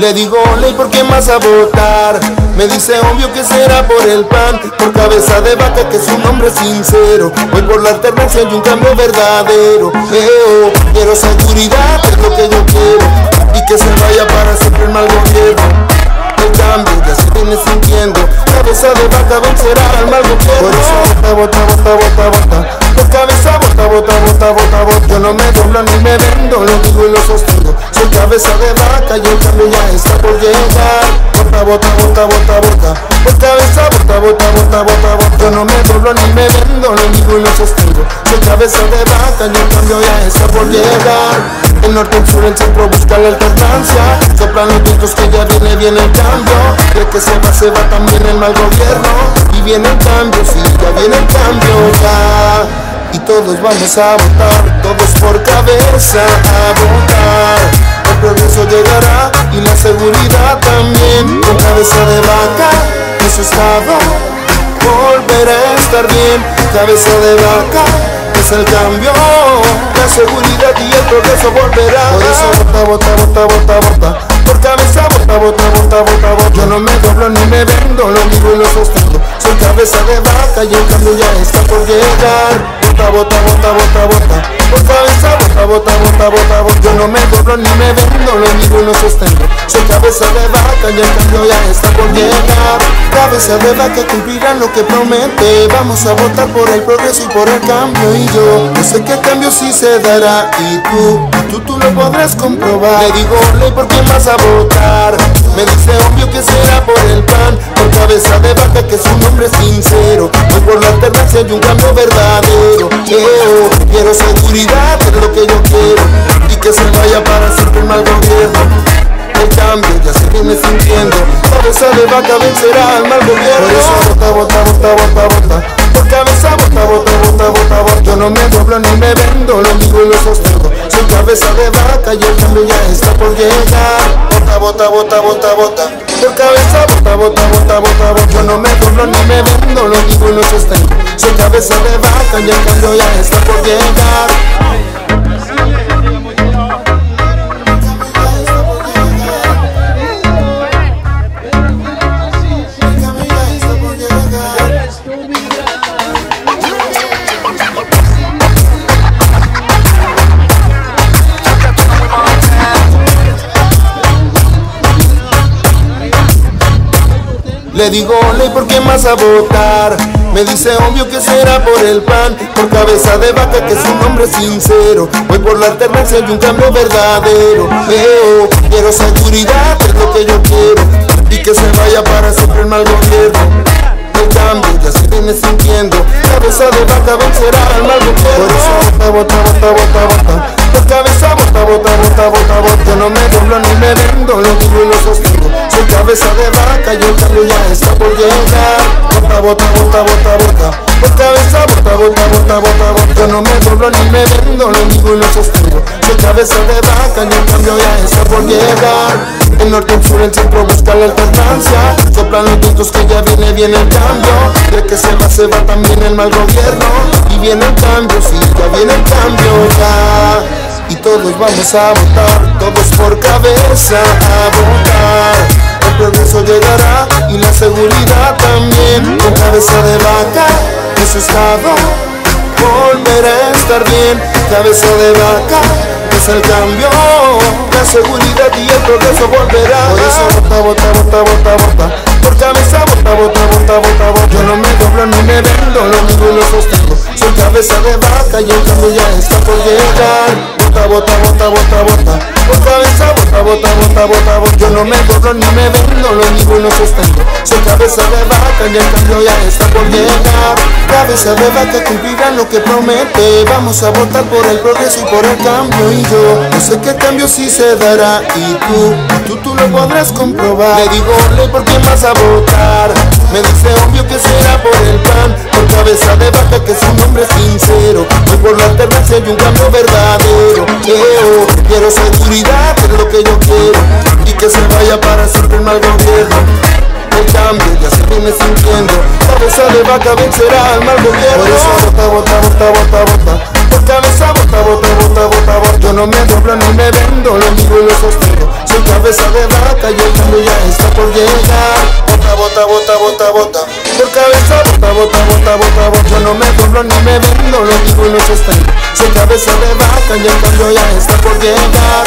Le digo, ley, ¿por qué más a votar? Me dice, obvio que será por el PAN, por cabeza de vaca, que es un hombre sincero. Voy por la alternancia y un cambio verdadero. Quiero seguridad, es lo que yo quiero, y que se vaya para siempre el mal gobierno. El cambio ya se viene sintiendo, cabeza de vaca vencerá al mal gobierno. Por eso vota, vota, vota, vota, vota. Por cabeza vota, vota, vota, vota, vota. Yo no me doblo ni me vendo, lo digo y lo sostengo. Soy cabeza de vaca y el cambio ya está por llegar. Vota, vota, vota, vota, vota. Por cabeza vota, vota, vota, vota, vota. Yo no me doblo ni me vendo, lo digo y lo sostengo. Soy cabeza de vaca y el cambio ya está por llegar. El norte, el sur, el centro busca la alternancia. Soplan los vientos que ya viene el cambio. Y el que se va también el mal gobierno. Y viene el cambio, sí, ya viene el cambio ya. Y todos vamos a votar, todos por cabeza a votar. El progreso llegará y la seguridad también. Con cabeza de vaca en su estado volverá a estar bien. Cabeza de vaca es el cambio, la seguridad y el progreso volverá. Por eso vota, vota, vota, vota, vota. Por cabeza vota, vota, vota, vota, vota. Yo no me doblo ni me vendo, lo digo y lo sostengo. Soy cabeza de vaca y el cambio ya está por llegar. Vota, vota, vota, vota, vota. Por cabeza vota, vota, vota, vota, vota. Yo no me doblo ni me vendo, lo digo y lo sostengo. Soy cabeza de vaca y el cambio ya está por llegar. Cabeza de vaca cumplirá lo que promete. Vamos a votar por el progreso y por el cambio. Y yo sé que el cambio sí se dará. Y tú lo podrás comprobar. Le digo, ley, ¿por qué más a votar? Me dice, obvio que será por el PAN, por cabeza de vaca, que es un hombre sincero. Voy por la alternancia y un cambio verdadero. Quiero seguridad, es lo que yo quiero, y que se vaya para siempre el mal gobierno. El cambio ya se viene sintiendo, cabeza de vaca vencerá al mal gobierno. Por eso vota, vota, vota, vota, vota. Por cabeza vota, vota, vota, vota, vota. Yo no me doblo ni me vendo, lo digo y lo sostengo. Soy cabeza de vaca y el cambio ya está por llegar. Vota, vota, vota, vota, vota. Por cabeza vota, vota, vota, vota, vota. Yo no me doblo ni me vendo, lo digo y lo sostengo. Soy cabeza de vaca y el cambio ya está por llegar. Le digo, ley, ¿por qué más a votar? Me dice, obvio que será por el PAN, por cabeza de vaca, que es un hombre sincero. Voy por la alternancia y un cambio verdadero. Quiero seguridad, es lo que yo quiero, y que se vaya para siempre el mal gobierno. El cambio ya se viene sintiendo, cabeza de vaca vencerá al mal gobierno. Por eso vota, vota, vota, vota, vota. Por cabeza vota, vota, vota, vota, vota. Yo no me doblo ni me vendo, lo digo y lo sostengo. Soy cabeza de vaca y el cambio ya está por llegar. Vota, vota, vota, vota, vota. Por cabeza vota, vota, vota, vota, vota. Yo no me doblo ni me vendo, lo digo y lo sostengo. Soy cabeza de vaca y el cambio ya está por llegar. El norte, el sur, el centro busca la alternancia. Soplan los vientos que ya viene el cambio. El que se va también el mal gobierno. Y viene el cambio, sí, ya viene el cambio ya. Y todos vamos a votar, todos por cabeza a votar. El progreso llegará y la seguridad también. Con cabeza de vaca en su estado volverá a estar bien. Cabeza de vaca es el cambio, la seguridad y el progreso volverá. Por eso vota, vota, vota, vota, vota. Por cabeza vota, vota, vota, vota, vota. Yo no me doblo ni me vendo, lo digo y lo sostengo. Soy cabeza de vaca y el cambio ya está por llegar. Vota, vota, vota, vota, vota. Por cabeza vota, vota, vota, vota, vota. Yo no me doblo ni me vendo, lo digo y lo sostengo. Soy cabeza de vaca y el cambio ya está por llegar. Cabeza de vaca cumplirá lo que promete. Vamos a votar por el progreso y por el cambio. Y yo sé que el cambio sí se dará. Y tú lo podrás comprobar. Le digo, ley, ¿por qué más a votar? Me dice, obvio que será por el PAN, por cabeza de vaca, que es un hombre sincero. Voy por la alternancia y un cambio verdadero. Quiero seguridad, es lo que yo quiero, y que se vaya para siempre el mal gobierno. El cambio ya se viene sintiendo, cabeza de vaca vencerá al mal gobierno. Por eso vota, vota, vota, vota, vota. por cabeza, bota, bota, bota, bota, bota. Yo no me doblo ni me vendo, lo digo y lo sostengo. Soy cabeza de vaca y el cambio ya está por llegar. Bota, bota, bota, bota, bota, por cabeza, bota, bota, bota, bota, bota. Yo no me doblo ni me vendo, lo digo y lo sostengo. Soy cabeza de vaca y el cambio ya está por llegar.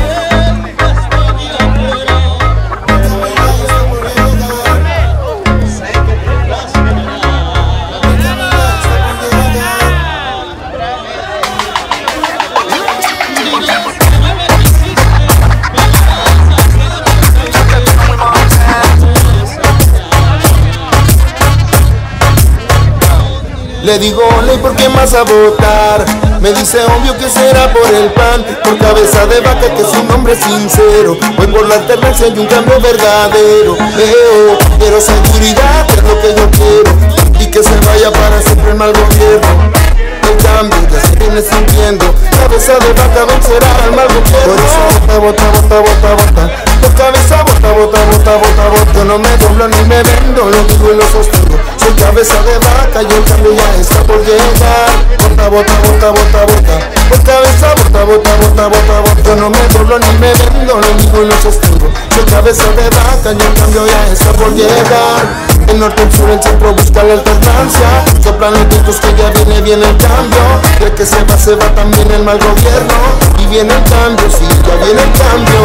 Le digo ley, ¿por qué más a votar? Me dice obvio que será por el pan, por cabeza de vaca que es un hombre sincero. Voy por la alternancia y un cambio verdadero. Quiero seguridad, es lo que yo quiero, y que se vaya para siempre el mal gobierno. El cambio ya se viene sintiendo, cabeza de vaca vencerá al mal gobierno. Por eso bota, bota, bota, bota, bota, por cabeza bota, bota, bota, bota, bota. Yo no me doblo ni me vendo, lo digo y lo sostengo. Soy cabeza de vaca y el cambio ya está por llegar. Bota, bota, bota, bota, bota, por cabeza bota, bota, bota, bota, bota. Yo no me doblo ni me vendo, lo digo y lo sostengo. Soy cabeza de vaca y el cambio ya está por llegar. El norte, el sur, el centro busca la alternancia. Soplan los vientos que ya viene el cambio. Y el que se va también el mal gobierno. Y viene el cambio, sí, ya viene el cambio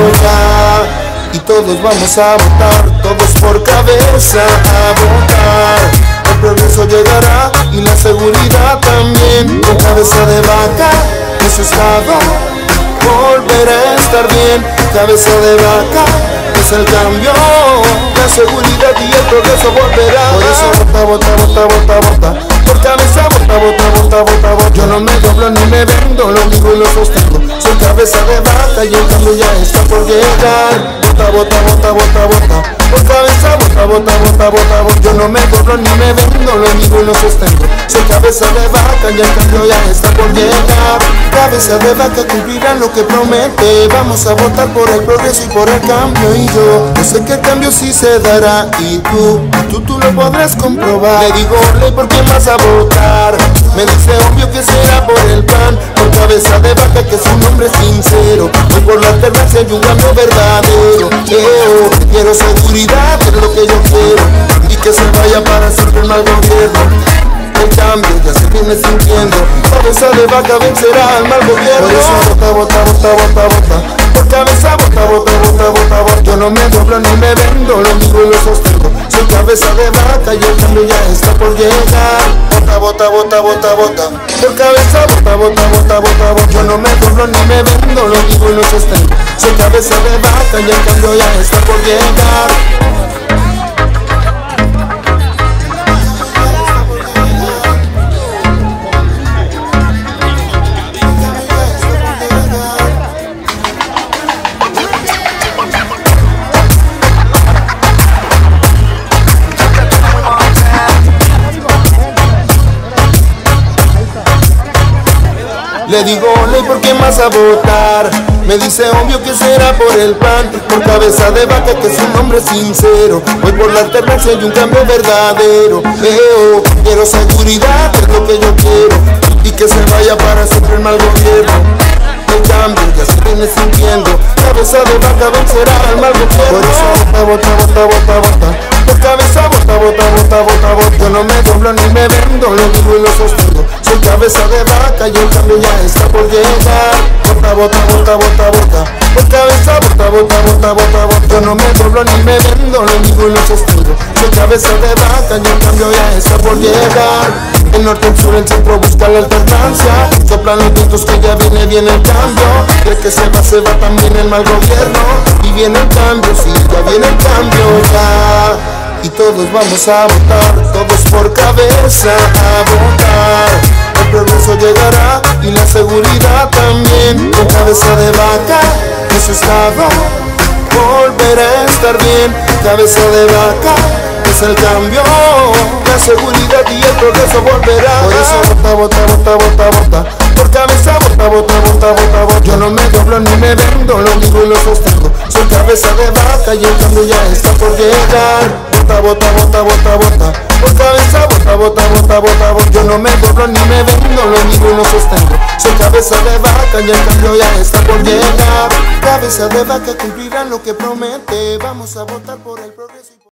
ya. Y todos vamos a votar, todos por cabeza a votar. El progreso llegará y la seguridad también. Con cabeza de vaca, en su estado volverá a estar bien. Cabeza de vaca es el cambio, la seguridad y el progreso volverá. Por eso bota, bota, bota, bota, bota, por cabeza bota, bota, bota, bota, bota. Yo no me doblo ni me vendo, lo digo y lo sostengo. Soy cabeza de vaca y el cambio ya está por llegar. Bota, bota, bota, bota, bota, por cabeza bota, bota, bota, bota, bota. Yo no me doblo ni me vendo, lo digo y lo sostengo. Soy cabeza de vaca y el cambio ya está por llegar. Cabeza de vaca cumplirá lo que promete. Vamos a votar por el progreso y por el cambio. Y yo sé que el cambio sí se dará. Y tú lo podrás comprobar. Le digo ley, ¿por qué más a votar? Me dice obvio que será por el pan, por cabeza de vaca que es un hombre sincero. Voy por la alternancia y un cambio verdadero. Quiero seguridad, es lo que yo quiero, y que se vaya para siempre el mal gobierno. El cambio ya se viene sintiendo, cabeza de vaca vencerá al mal gobierno. Por eso bota, bota, bota, bota, bota, por cabeza bota, bota, bota, bota, bota. Yo no me doblo ni me vendo, lo digo y lo sostengo. Soy cabeza de vaca y el cambio ya está por llegar. Bota, bota, bota, bota, bota, por cabeza bota, bota, bota, bota, bota. Yo no me doblo ni me vendo, lo digo y lo sostengo. Soy cabeza de vaca y el cambio ya está por llegar. Le digo ley, ¿por qué más a votar? Me dice obvio que será por el pan, por cabeza de vaca que es un hombre sincero. Voy por la alternancia y un cambio verdadero. Quiero seguridad, es lo que yo quiero, y que se vaya para siempre el mal gobierno. El cambio ya se viene sintiendo, cabeza de vaca vencerá al mal gobierno. Por eso bota, bota, bota, bota, bota, por cabeza bota, bota, bota, bota, bota. Yo no me doblo ni me vendo, lo digo y lo sostengo. Soy cabeza de vaca y el cambio ya está por llegar. Bota, bota, bota, bota, bota, por cabeza bota, bota, bota, bota, bota. Yo no me doblo ni me vendo, lo digo y lo sostengo. Soy cabeza de vaca y el cambio ya está por llegar. El norte, el sur, el centro busca la alternancia. Soplan los vientos que ya viene el cambio. Y el que se va también el mal gobierno. Y viene el cambio, sí, ya viene el cambio ya. Y todos vamos a votar, todos por cabeza a votar. El progreso llegará y la seguridad también. Con cabeza de vaca en su estado volverá a estar bien. Cabeza de vaca es el cambio, la seguridad y el progreso volverá. Por eso bota, bota, bota, bota, bota, por cabeza bota, bota, bota, bota, bota. Yo no me doblo ni me vendo, lo digo y lo sostengo. Soy cabeza de vaca y el cambio ya está por llegar. Bota, bota, bota, bota, bota, por cabeza bota, bota, bota, vota, vota, vota. Yo no me doblo ni me vendo, lo digo y no sostengo. Soy cabeza de vaca y el cambio ya está por llegar. Cabeza de vaca cumplirá lo que promete. Vamos a votar por el progreso.